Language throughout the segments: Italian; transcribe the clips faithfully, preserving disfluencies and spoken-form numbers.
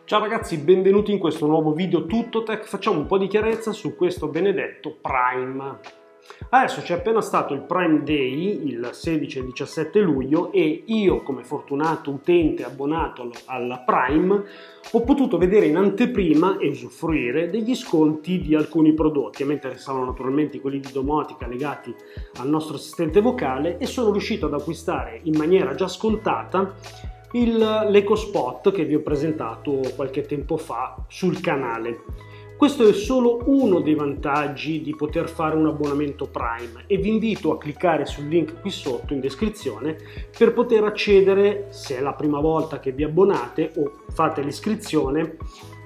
Ciao ragazzi, benvenuti in questo nuovo video TuttoTech. Facciamo un po' di chiarezza su questo benedetto Prime. Adesso c'è appena stato il Prime Day, il sedici e diciassette luglio, e io, come fortunato utente abbonato alla Prime, ho potuto vedere in anteprima e usufruire degli sconti di alcuni prodotti. A me interessavano naturalmente quelli di domotica legati al nostro assistente vocale e sono riuscito ad acquistare in maniera già scontata l'EcoSpot che vi ho presentato qualche tempo fa sul canale. Questo è solo uno dei vantaggi di poter fare un abbonamento Prime e vi invito a cliccare sul link qui sotto in descrizione per poter accedere, se è la prima volta che vi abbonate o fate l'iscrizione,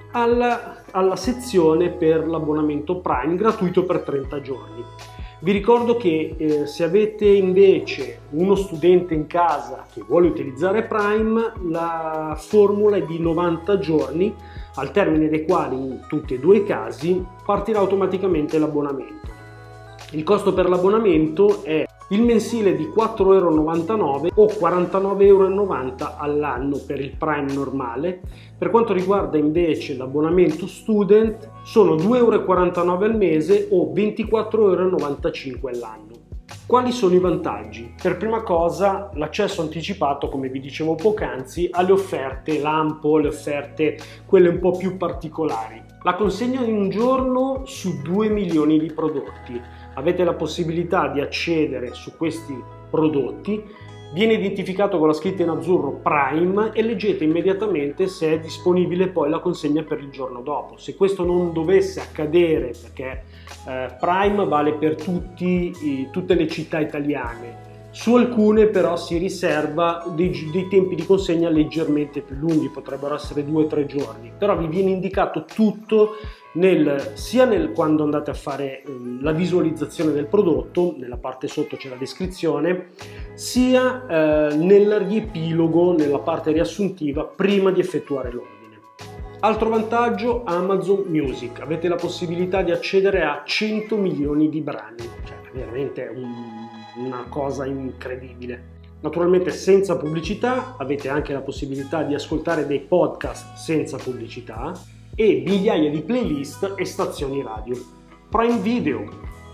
alla, alla sezione per l'abbonamento Prime gratuito per trenta giorni. Vi ricordo che eh, se avete invece uno studente in casa che vuole utilizzare Prime, la formula è di novanta giorni, al termine dei quali in tutti e due i casi partirà automaticamente l'abbonamento. Il costo per l'abbonamento è il mensile di quattro euro e novantanove o quarantanove euro e novanta all'anno per il Prime normale. Per quanto riguarda invece l'abbonamento Student sono due euro e quarantanove al mese o ventiquattro euro e novantacinque all'anno. Quali sono i vantaggi? Per prima cosa l'accesso anticipato, come vi dicevo poc'anzi, alle offerte lampo, le offerte quelle un po' più particolari. La consegna in un giorno su due milioni di prodotti. Avete la possibilità di accedere su questi prodotti, viene identificato con la scritta in azzurro Prime e leggete immediatamente se è disponibile poi la consegna per il giorno dopo. Se questo non dovesse accadere, perché eh, Prime vale per tutti, i, tutte le città italiane, su alcune però si riserva dei, dei tempi di consegna leggermente più lunghi, potrebbero essere due o tre giorni, però vi viene indicato tutto nel, sia nel quando andate a fare eh, la visualizzazione del prodotto, nella parte sotto c'è la descrizione, sia eh, nel riepilogo, nella parte riassuntiva prima di effettuare l'ordine. Altro vantaggio, Amazon Music, avete la possibilità di accedere a cento milioni di brani, cioè veramente un una cosa incredibile. Naturalmente senza pubblicità, avete anche la possibilità di ascoltare dei podcast senza pubblicità e migliaia di playlist e stazioni radio. Prime Video,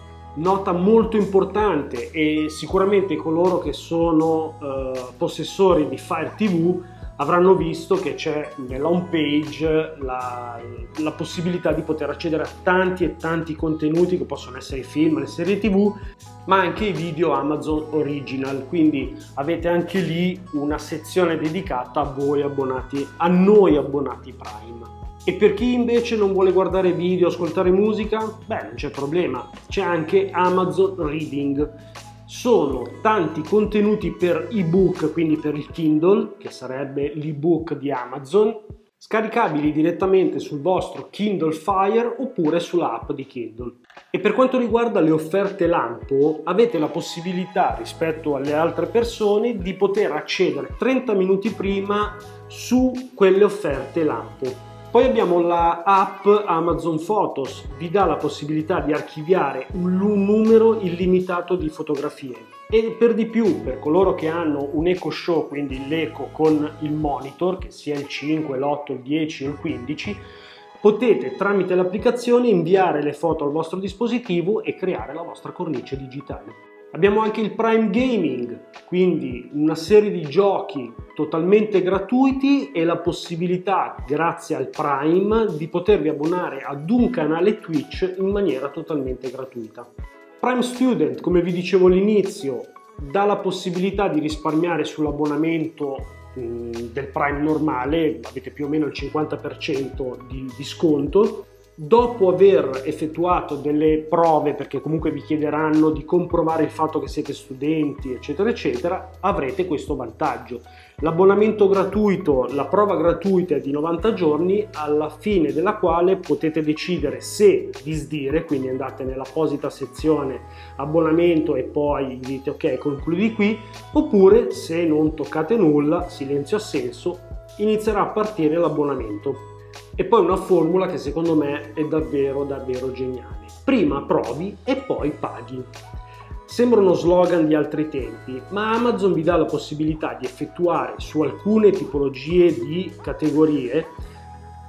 nota molto importante, e sicuramente coloro che sono eh, possessori di Fire ti vu avranno visto che c'è nella home page la, la possibilità di poter accedere a tanti e tanti contenuti che possono essere i film, le serie tivù, ma anche i video Amazon Original, quindi avete anche lì una sezione dedicata a voi abbonati, a noi abbonati Prime. E per chi invece non vuole guardare video, ascoltare musica, beh, non c'è problema, c'è anche Amazon Reading. Sono tanti contenuti per ebook, quindi per il Kindle, che sarebbe l'ebook di Amazon, scaricabili direttamente sul vostro Kindle Fire oppure sull'app di Kindle. E per quanto riguarda le offerte lampo, avete la possibilità rispetto alle altre persone di poter accedere trenta minuti prima su quelle offerte lampo. Poi abbiamo la app Amazon Photos, vi dà la possibilità di archiviare un numero illimitato di fotografie. E per di più, per coloro che hanno un Eco Show, quindi l'Eco con il monitor, che sia il cinque, l'otto, il dieci o il quindici, potete tramite l'applicazione inviare le foto al vostro dispositivo e creare la vostra cornice digitale. Abbiamo anche il Prime Gaming, quindi una serie di giochi totalmente gratuiti e la possibilità, grazie al Prime, di potervi abbonare ad un canale Twitch in maniera totalmente gratuita. Prime Student, come vi dicevo all'inizio, dà la possibilità di risparmiare sull'abbonamento mh, del Prime normale, avete più o meno il cinquanta per cento di, di sconto. Dopo aver effettuato delle prove, perché comunque vi chiederanno di comprovare il fatto che siete studenti, eccetera, eccetera, avrete questo vantaggio. L'abbonamento gratuito, la prova gratuita è di novanta giorni, alla fine della quale potete decidere se disdire, quindi andate nell'apposita sezione abbonamento e poi dite ok, concludi qui, oppure se non toccate nulla, silenzio assenso, inizierà a partire l'abbonamento. E poi una formula che secondo me è davvero davvero geniale. Prima provi e poi paghi. Sembra uno slogan di altri tempi, ma Amazon vi dà la possibilità di effettuare su alcune tipologie di categorie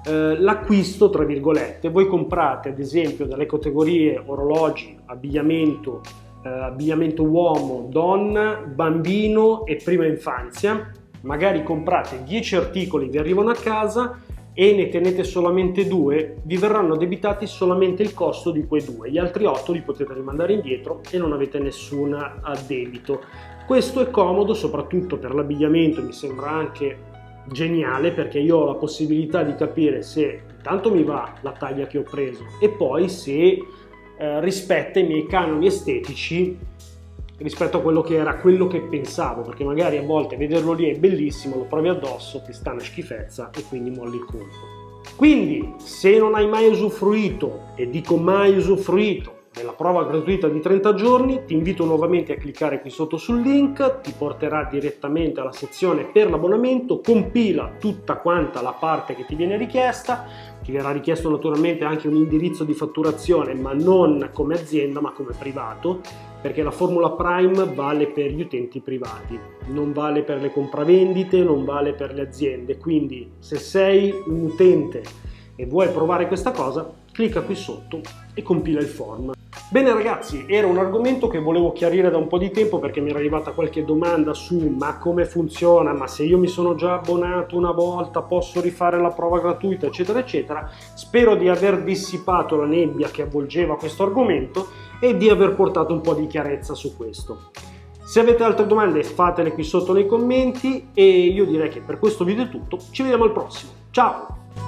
eh, l'acquisto, tra virgolette. Voi comprate ad esempio dalle categorie orologi, abbigliamento, eh, abbigliamento uomo, donna, bambino e prima infanzia, magari comprate dieci articoli, vi arrivano a casa e ne tenete solamente due, vi verranno addebitati solamente il costo di quei due, gli altri otto li potete rimandare indietro e non avete nessun addebito. Questo è comodo soprattutto per l'abbigliamento, mi sembra anche geniale perché io ho la possibilità di capire se intanto mi va la taglia che ho preso e poi se eh, rispetta i miei canoni estetici rispetto a quello che era quello che pensavo, perché magari a volte vederlo lì è bellissimo, lo provi addosso, ti sta una schifezza e quindi molli il colpo. Quindi se non hai mai usufruito, e dico mai usufruito, della prova gratuita di trenta giorni, ti invito nuovamente a cliccare qui sotto sul link, ti porterà direttamente alla sezione per l'abbonamento, compila tutta quanta la parte che ti viene richiesta, ti verrà richiesto naturalmente anche un indirizzo di fatturazione, ma non come azienda ma come privato, perché la formula Prime vale per gli utenti privati, non vale per le compravendite, non vale per le aziende, quindi se sei un utente e vuoi provare questa cosa, clicca qui sotto e compila il form. Bene ragazzi, era un argomento che volevo chiarire da un po' di tempo perché mi era arrivata qualche domanda su ma come funziona, ma se io mi sono già abbonato una volta posso rifare la prova gratuita eccetera eccetera. Spero di aver dissipato la nebbia che avvolgeva questo argomento e di aver portato un po' di chiarezza su questo. Se avete altre domande fatele qui sotto nei commenti e io direi che per questo video è tutto, ci vediamo al prossimo, ciao!